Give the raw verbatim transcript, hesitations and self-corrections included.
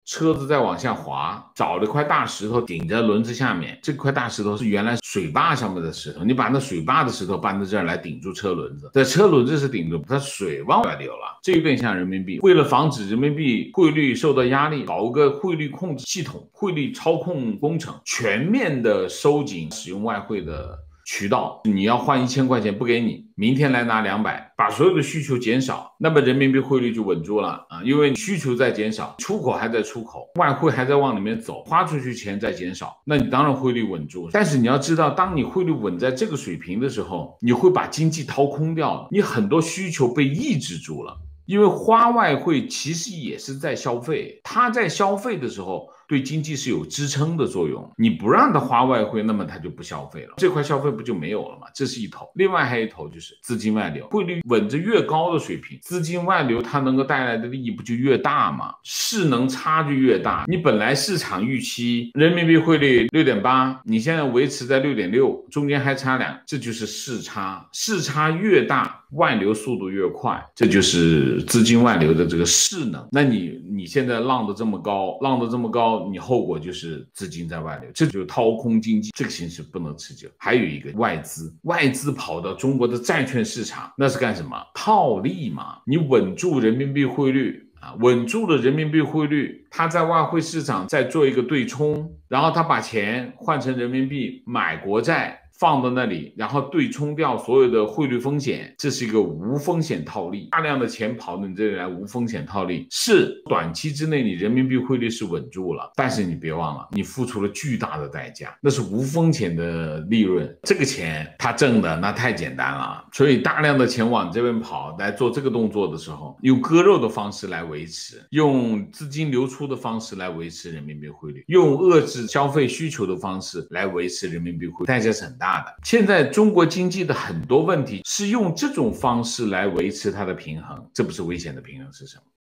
车子在往下滑，找了块大石头顶在轮子下面，这块大石头是原来水坝上面的石头，你把那水坝的石头搬到这儿来顶住车轮子，在车轮子是顶住，它水往外流了，这有点像人民币。为了防止人民币汇率受到压力，搞个汇率控制系统、汇率操控工程，全面的收紧使用外汇的渠道。你要换一千块钱不给你，明天来拿两百，把所有的需求减少，那么人民币汇率就稳住了啊，因为需求在减少，出口还在出口，外汇还在往里面走，花出去钱在减少，那你当然汇率稳住。但是你要知道，当你汇率稳在这个水平的时候，你会把经济掏空掉了，你很多需求被抑制住了。因为花外汇其实也是在消费，它在消费的时候对经济是有支撑的作用，你不让它花外汇，那么它就不消费了，这块消费不就没有了吗？这是一头。另外还有一头就是资金外流，汇率稳着越高的水平，资金外流它能够带来的利益不就越大吗？势能差距越大，你本来市场预期人民币汇率 六点八， 你现在维持在 六点六， 中间还差两，这就是势差，势差越大外流速度越快，这就是资金外流的这个势能。那你你现在浪得这么高，浪得这么高，你后果就是资金在外流，这就是掏空经济，这个形势不能持久。还有一个外资，外资跑到中国的债券市场，那是干什么？套利嘛。你稳住人民币汇率啊，稳住了人民币汇率，他在外汇市场再做一个对冲，然后他把钱换成人民币买国债，放到那里，然后对冲掉所有的汇率风险，这是一个无风险套利。大量的钱跑到你这里来，无风险套利，是短期之内你人民币汇率是稳住了，但是你别忘了，你付出了巨大的代价，那是无风险的利润。这个钱他挣的那太简单了，所以大量的钱往这边跑来做这个动作的时候，用割肉的方式来维持，用资金流出的方式来维持人民币汇率，用遏制消费需求的方式来维持人民币汇率，代价是很大。现在中国经济的很多问题是用这种方式来维持它的平衡，这不是危险的平衡是什么？